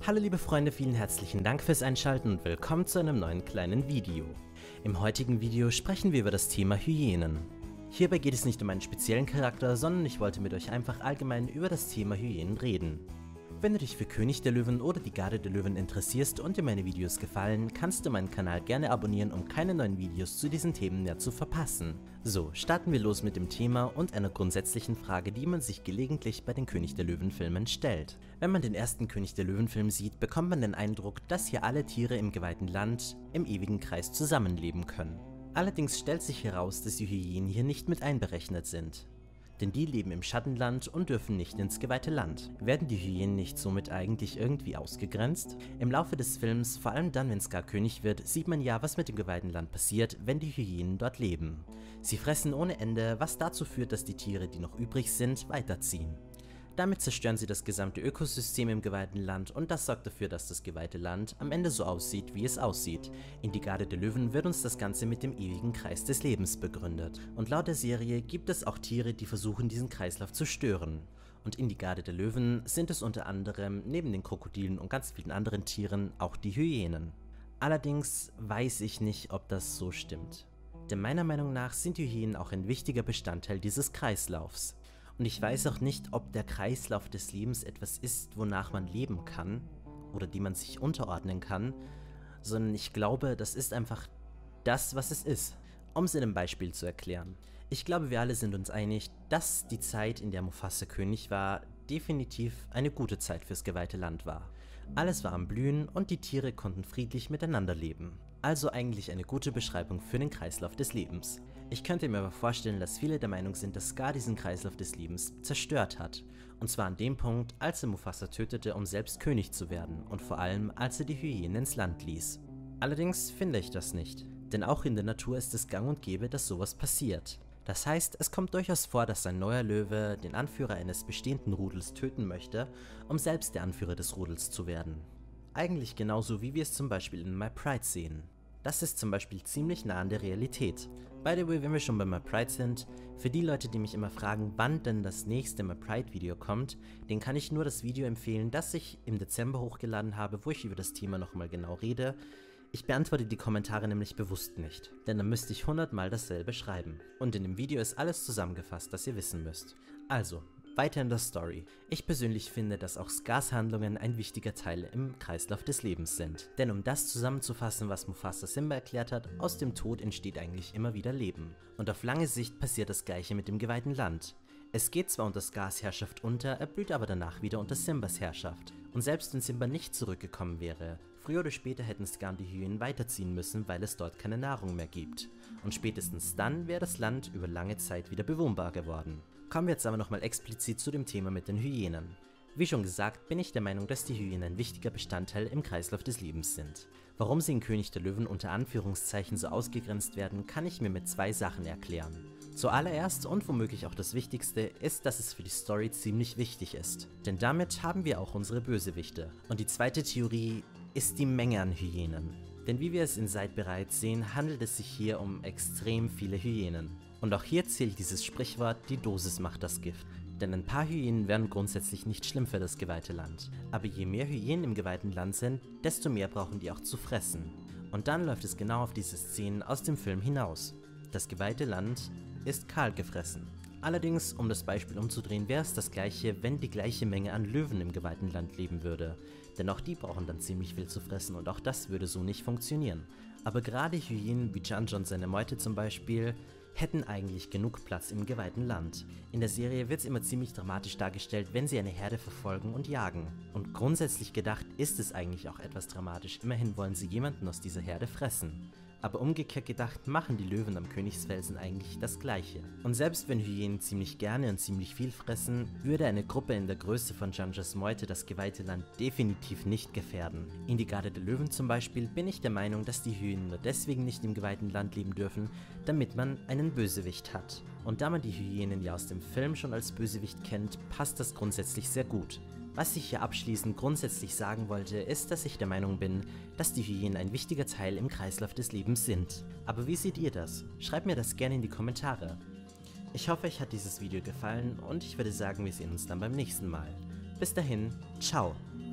Hallo liebe Freunde, vielen herzlichen Dank fürs Einschalten und willkommen zu einem neuen kleinen Video. Im heutigen Video sprechen wir über das Thema Hyänen. Hierbei geht es nicht um einen speziellen Charakter, sondern ich wollte mit euch einfach allgemein über das Thema Hyänen reden. Wenn du dich für König der Löwen oder die Garde der Löwen interessierst und dir meine Videos gefallen, kannst du meinen Kanal gerne abonnieren, um keine neuen Videos zu diesen Themen mehr zu verpassen. So, starten wir los mit dem Thema und einer grundsätzlichen Frage, die man sich gelegentlich bei den König der Löwen Filmen stellt. Wenn man den ersten König der Löwen Film sieht, bekommt man den Eindruck, dass hier alle Tiere im geweihten Land im ewigen Kreis zusammenleben können. Allerdings stellt sich heraus, dass die Hyänen hier nicht mit einberechnet sind. Denn die leben im Schattenland und dürfen nicht ins geweihte Land. Werden die Hyänen nicht somit eigentlich irgendwie ausgegrenzt? Im Laufe des Films, vor allem dann, wenn Scar König wird, sieht man ja, was mit dem geweihten Land passiert, wenn die Hyänen dort leben. Sie fressen ohne Ende, was dazu führt, dass die Tiere, die noch übrig sind, weiterziehen. Damit zerstören sie das gesamte Ökosystem im geweihten Land und das sorgt dafür, dass das geweihte Land am Ende so aussieht, wie es aussieht. In die Garde der Löwen wird uns das Ganze mit dem ewigen Kreis des Lebens begründet. Und laut der Serie gibt es auch Tiere, die versuchen, diesen Kreislauf zu stören. Und in die Garde der Löwen sind es unter anderem, neben den Krokodilen und ganz vielen anderen Tieren, auch die Hyänen. Allerdings weiß ich nicht, ob das so stimmt. Denn meiner Meinung nach sind die Hyänen auch ein wichtiger Bestandteil dieses Kreislaufs. Und ich weiß auch nicht, ob der Kreislauf des Lebens etwas ist, wonach man leben kann oder die man sich unterordnen kann, sondern ich glaube, das ist einfach das, was es ist. Um es in einem Beispiel zu erklären. Ich glaube, wir alle sind uns einig, dass die Zeit, in der Mufasa König war, definitiv eine gute Zeit fürs geweihte Land war. Alles war am Blühen und die Tiere konnten friedlich miteinander leben. Also eigentlich eine gute Beschreibung für den Kreislauf des Lebens. Ich könnte mir aber vorstellen, dass viele der Meinung sind, dass Scar diesen Kreislauf des Lebens zerstört hat. Und zwar an dem Punkt, als er Mufasa tötete, um selbst König zu werden und vor allem, als er die Hyänen ins Land ließ. Allerdings finde ich das nicht, denn auch in der Natur ist es gang und gäbe, dass sowas passiert. Das heißt, es kommt durchaus vor, dass ein neuer Löwe den Anführer eines bestehenden Rudels töten möchte, um selbst der Anführer des Rudels zu werden. Eigentlich genauso wie wir es zum Beispiel in My Pride sehen. Das ist zum Beispiel ziemlich nah an der Realität. By the way, wenn wir schon bei My Pride sind, für die Leute, die mich immer fragen, wann denn das nächste My Pride Video kommt, denen kann ich nur das Video empfehlen, das ich im Dezember hochgeladen habe, wo ich über das Thema nochmal genau rede. Ich beantworte die Kommentare nämlich bewusst nicht, denn dann müsste ich 100 Mal dasselbe schreiben. Und in dem Video ist alles zusammengefasst, das ihr wissen müsst. Also, weiter in der Story. Ich persönlich finde, dass auch Scars Handlungen ein wichtiger Teil im Kreislauf des Lebens sind. Denn um das zusammenzufassen, was Mufasa Simba erklärt hat, aus dem Tod entsteht eigentlich immer wieder Leben. Und auf lange Sicht passiert das gleiche mit dem geweihten Land. Es geht zwar unter Scars Herrschaft unter, er blüht aber danach wieder unter Simbas Herrschaft. Und selbst wenn Simba nicht zurückgekommen wäre, früher oder später hätten Scar und die Hyänen weiterziehen müssen, weil es dort keine Nahrung mehr gibt. Und spätestens dann wäre das Land über lange Zeit wieder bewohnbar geworden. Kommen wir jetzt aber nochmal explizit zu dem Thema mit den Hyänen. Wie schon gesagt, bin ich der Meinung, dass die Hyänen ein wichtiger Bestandteil im Kreislauf des Lebens sind. Warum sie in König der Löwen unter Anführungszeichen so ausgegrenzt werden, kann ich mir mit zwei Sachen erklären. Zuallererst und womöglich auch das Wichtigste ist, dass es für die Story ziemlich wichtig ist. Denn damit haben wir auch unsere Bösewichte. Und die zweite Theorie ist die Menge an Hyänen. Denn wie wir es in Side bereits sehen, handelt es sich hier um extrem viele Hyänen. Und auch hier zählt dieses Sprichwort, die Dosis macht das Gift. Denn ein paar Hyänen wären grundsätzlich nicht schlimm für das geweihte Land. Aber je mehr Hyänen im geweihten Land sind, desto mehr brauchen die auch zu fressen. Und dann läuft es genau auf diese Szenen aus dem Film hinaus. Das geweihte Land ist kahl gefressen. Allerdings, um das Beispiel umzudrehen, wäre es das gleiche, wenn die gleiche Menge an Löwen im geweihten Land leben würde. Denn auch die brauchen dann ziemlich viel zu fressen und auch das würde so nicht funktionieren. Aber gerade Hyänen wie Jan-Jan und seine Meute zum Beispiel hätten eigentlich genug Platz im geweihten Land. In der Serie wird es immer ziemlich dramatisch dargestellt, wenn sie eine Herde verfolgen und jagen. Und grundsätzlich gedacht ist es eigentlich auch etwas dramatisch, immerhin wollen sie jemanden aus dieser Herde fressen. Aber umgekehrt gedacht machen die Löwen am Königsfelsen eigentlich das Gleiche. Und selbst wenn Hyänen ziemlich gerne und ziemlich viel fressen, würde eine Gruppe in der Größe von Jan-Jans Meute das geweihte Land definitiv nicht gefährden. In die Garde der Löwen zum Beispiel bin ich der Meinung, dass die Hyänen nur deswegen nicht im geweihten Land leben dürfen, damit man einen Bösewicht hat. Und da man die Hyänen ja aus dem Film schon als Bösewicht kennt, passt das grundsätzlich sehr gut. Was ich hier abschließend grundsätzlich sagen wollte, ist, dass ich der Meinung bin, dass die Hyänen ein wichtiger Teil im Kreislauf des Lebens sind. Aber wie seht ihr das? Schreibt mir das gerne in die Kommentare. Ich hoffe, euch hat dieses Video gefallen und ich würde sagen, wir sehen uns dann beim nächsten Mal. Bis dahin, ciao!